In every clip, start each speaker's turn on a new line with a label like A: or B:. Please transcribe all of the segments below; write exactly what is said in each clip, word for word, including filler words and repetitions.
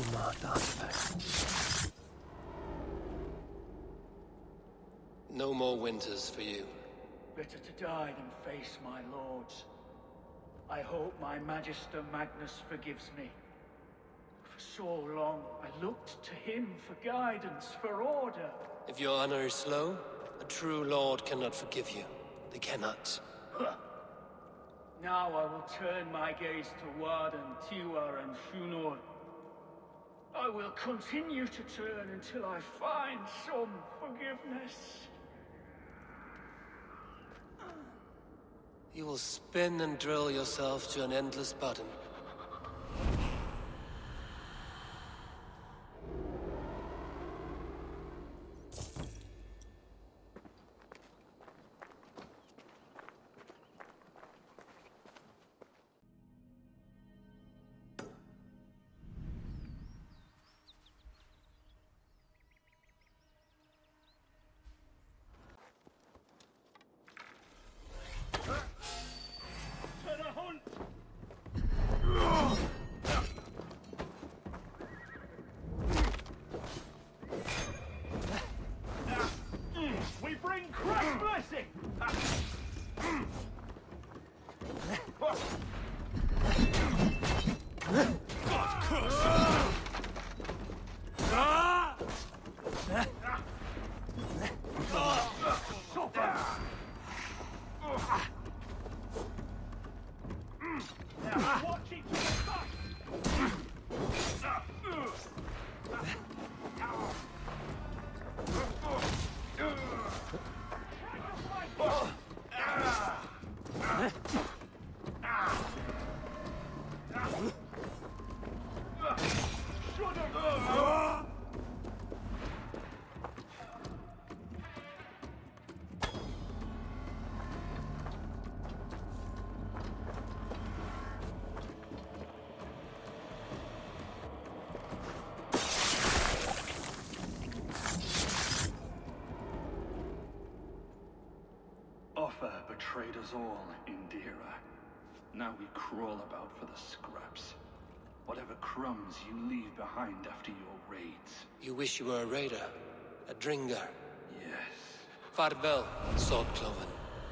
A: marked artifact.
B: No more winters for you.
C: Better to die than face my lords. I hope my Magister Magnus forgives me. For so long, I looked to him for guidance, for order.
B: If your honor is slow, a true lord cannot forgive you. They cannot.
C: Huh. Now I will turn my gaze to Warden, Tiwar, and Shunor. I will continue to turn until I find some forgiveness.
B: You will spin and drill yourself to an endless bottom.
C: We bring crash blessing! Watch it to the back!
D: Offa betrayed us all, Indira. Now we crawl about for the scraps. Whatever crumbs you leave behind after your raids.
B: You wish you were a raider, a Dringar.
D: Yes.
B: Farvel, Swordcloven.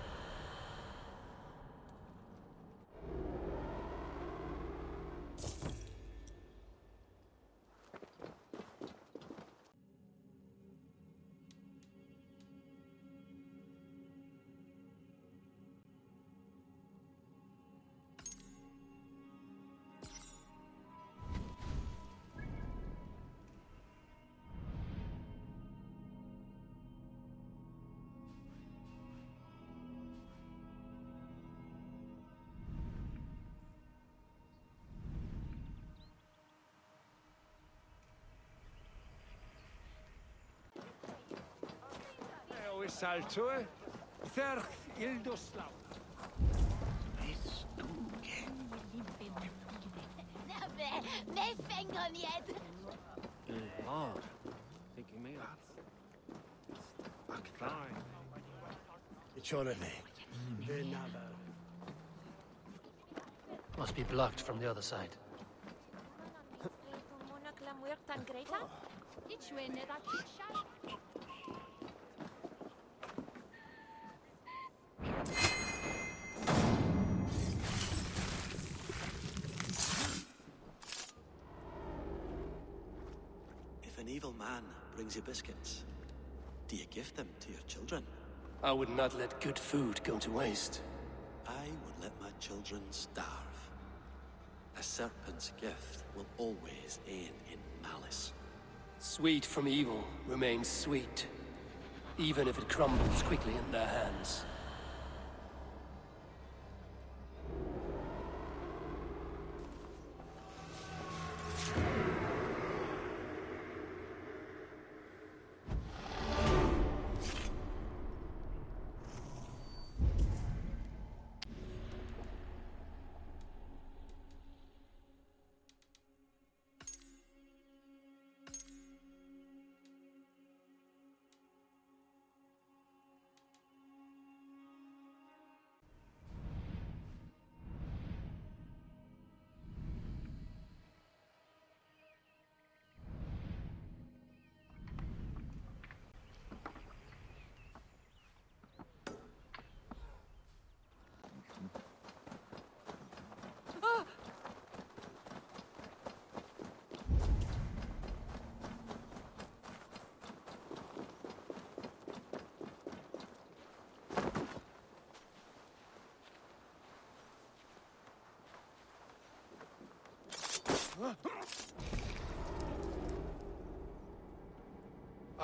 E: Saltue, Therch Ildoslav.
F: Me fänger niet.
E: Lord, thinking me up. Fine.
A: Must be blocked from the other side.
G: If an evil man brings you biscuits, do you give them to your children?
B: I would not let good food go to waste.
G: I would let my children starve. A serpent's gift will always end in malice.
B: Sweet from evil remains sweet, even if it crumbles quickly in their hands.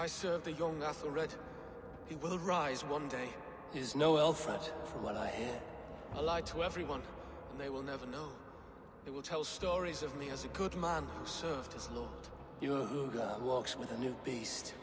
H: I serve the young Athelred. He will rise one day.
B: He's no Alfred, from what I hear.
H: I lied to everyone, and they will never know. They will tell stories of me as a good man who served his lord.
B: Your Huga walks with a new beast.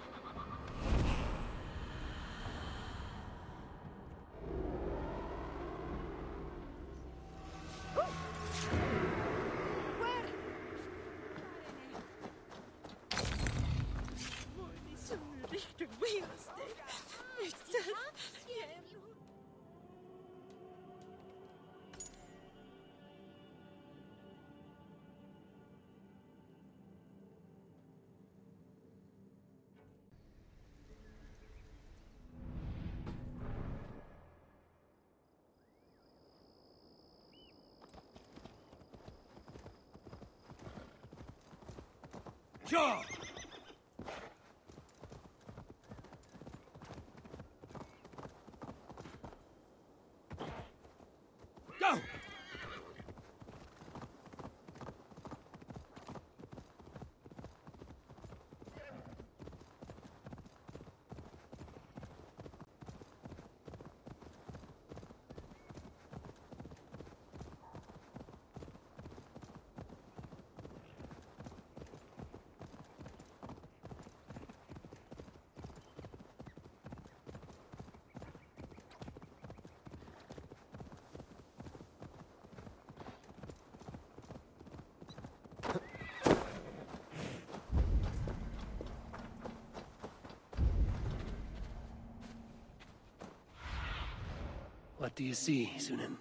E: Ja! Go!
B: What do you see, Sunan?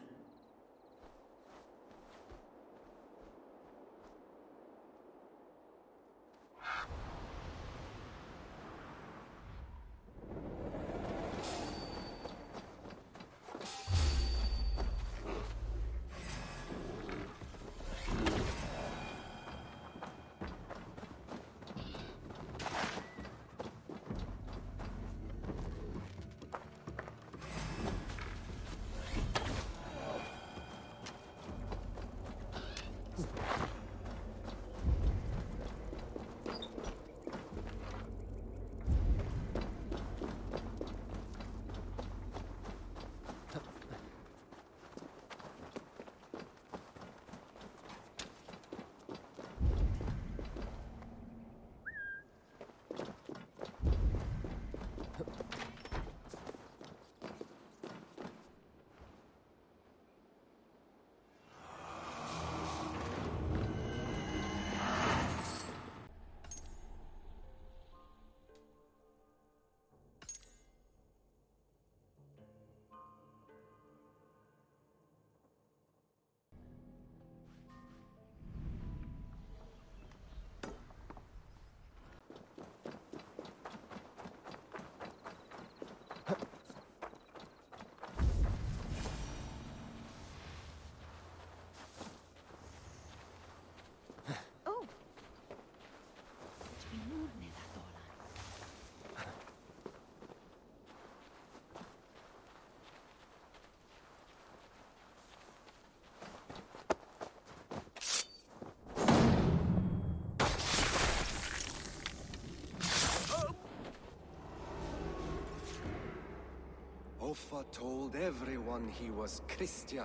I: Offa told everyone he was Christian.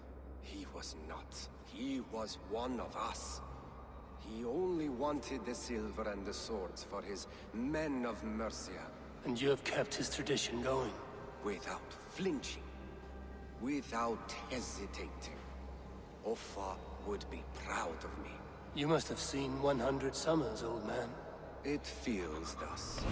I: He was not. He was one of us. He only wanted the silver and the swords for his men of Mercia.
B: And you have kept his tradition going?
I: Without flinching. Without hesitating. Offa would be proud of me.
B: You must have seen one hundred summers, old man.
I: It feels thus.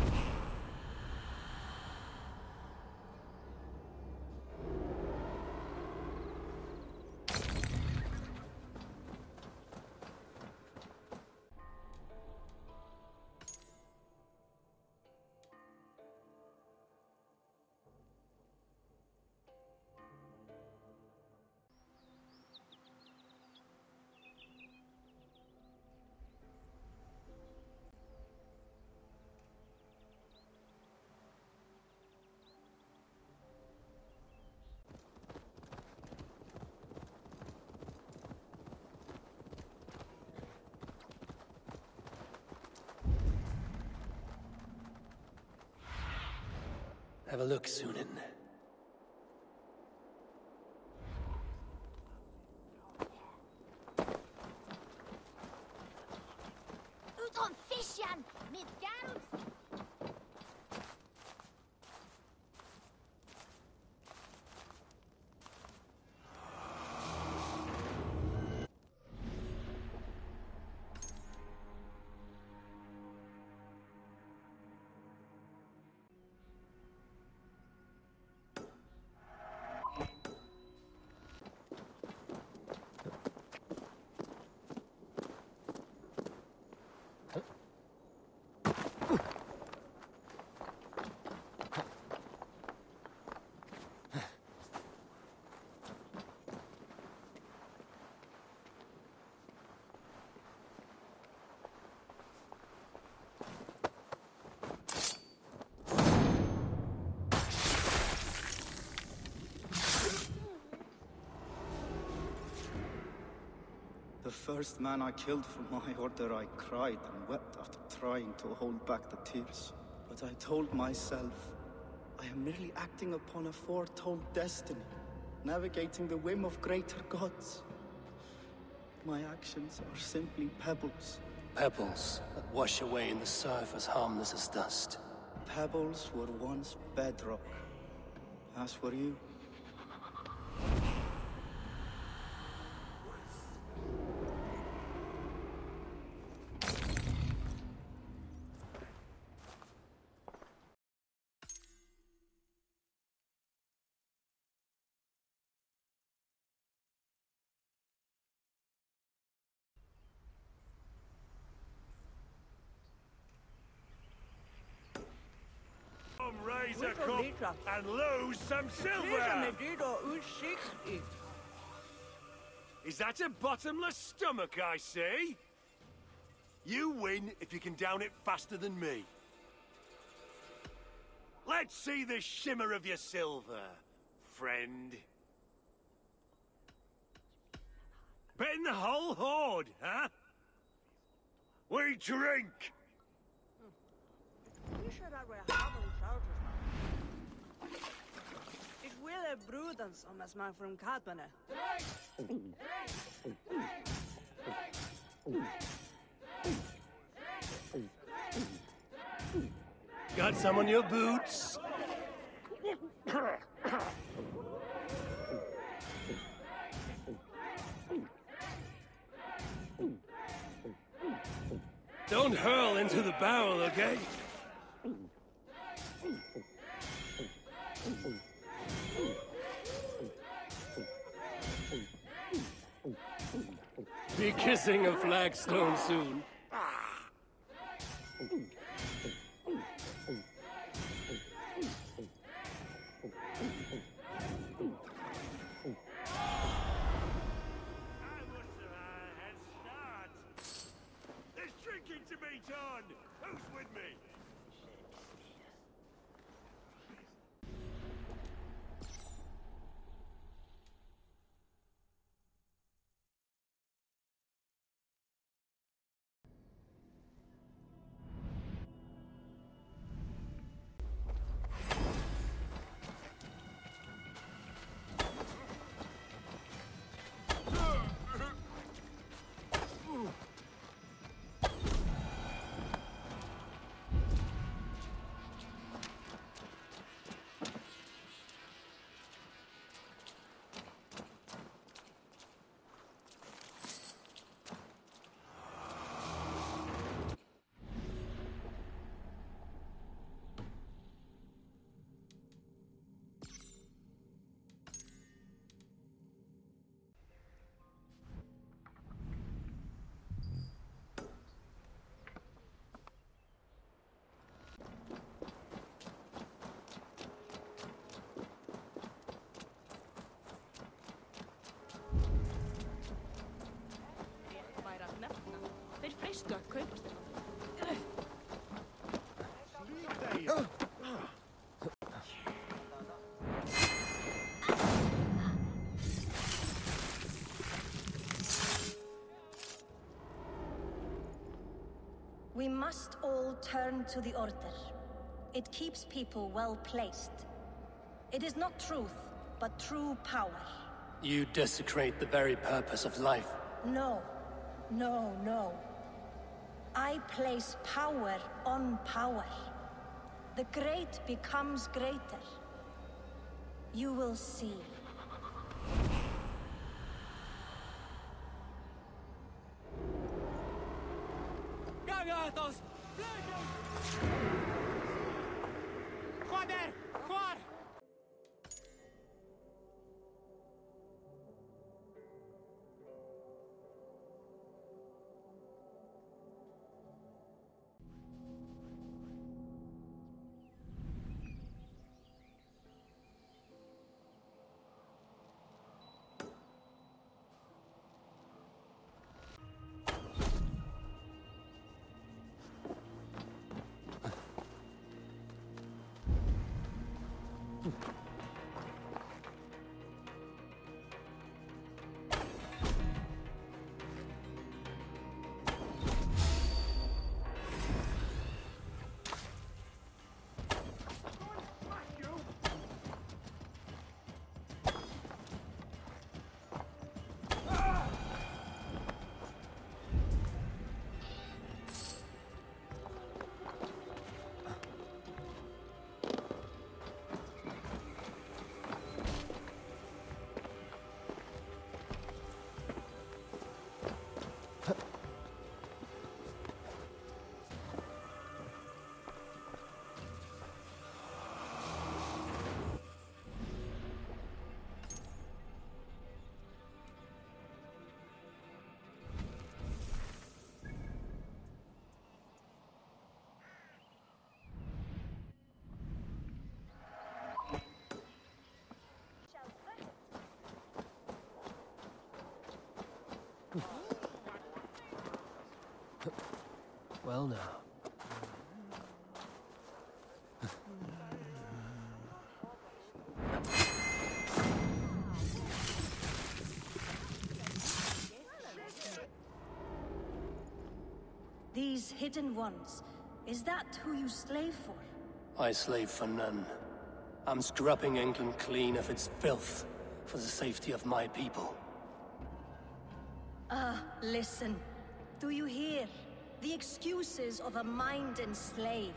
B: Have a look, Sunan.
F: Utan fisjan med Garms.
J: The first man I killed for my order, I cried and wept after trying to hold back the tears. But I told myself, I am merely acting upon a foretold destiny, navigating the whim of greater gods. My actions are simply pebbles.
B: Pebbles that wash away in the surf as harmless as dust.
J: Pebbles were once bedrock, as were you.
E: Raise a cup and lose some silver! Is that a bottomless stomach I see? You win if you can down it faster than me. Let's see the shimmer of your silver, friend. Betting the whole hoard, huh? We drink!
K: Ik wil broeders om als man from Katbane.
B: Got some on your boots? Don't hurl into the barrel, okay? Be kissing a flagstone soon.
E: There's drinking to be done! Who's with me?
L: We must all turn to the Order. It keeps people well placed. It is not truth, but true power.
B: You desecrate the very purpose of life.
L: No. No, no. I place power on power. The great becomes greater. You will see.
M: Gagatos! Joder! Juan!
A: Well now.
L: These hidden ones, is that who you slave for?
B: I slave for none. I'm scrubbing England clean of its filth for the safety of my people.
L: Ah, listen. Do you hear? The excuses of a mind enslaved.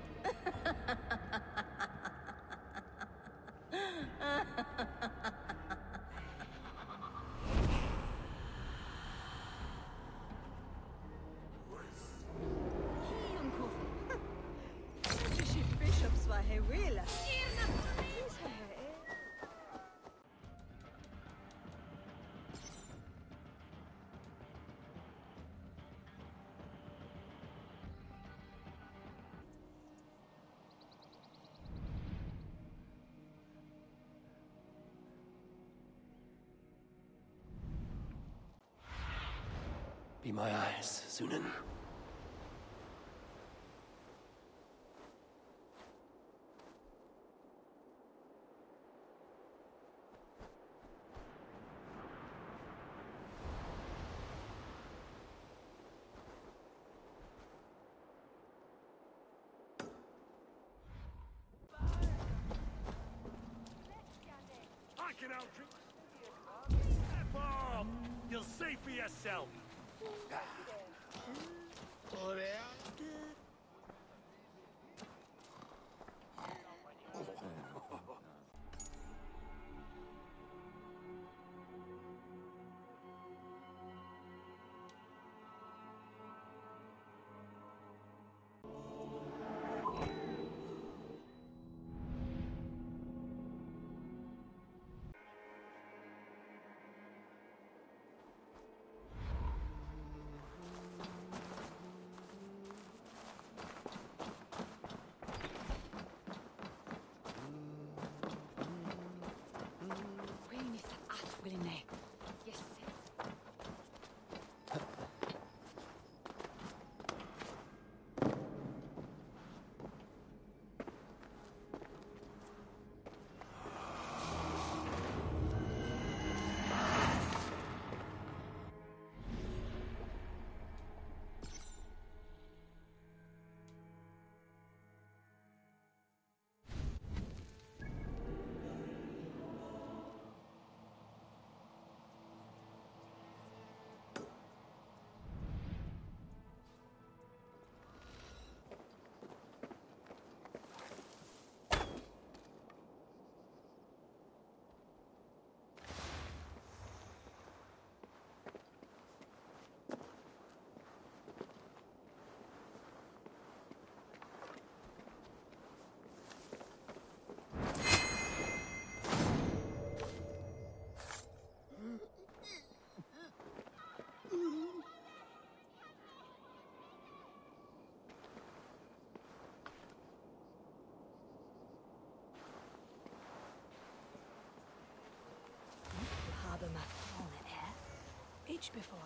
K: Bishops var här real.
B: Be my eyes, Zunin.
E: I can outdrink. Step off! You'll see for yourself.
K: speech before.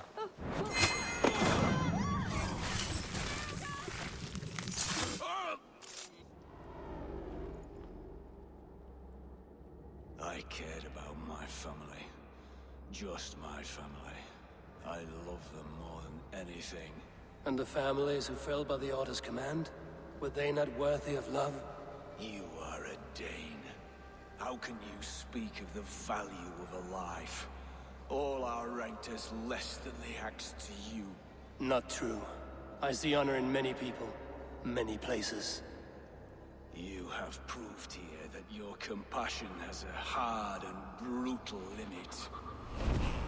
N: I cared about my family. Just my family. I love them more than anything.
B: And the families who fell by the Order's command? Were they not worthy of love?
N: You are a Dane. How can you speak of the value of a life? All are ranked as less than the axe to you.
B: Not true. I see honor in many people, many places.
N: You have proved here that your compassion has a hard and brutal limit.